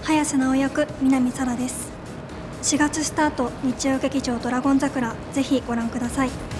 早瀬直役南沙羅です。4月スタート、日曜劇場ドラゴン桜、ぜひご覧ください。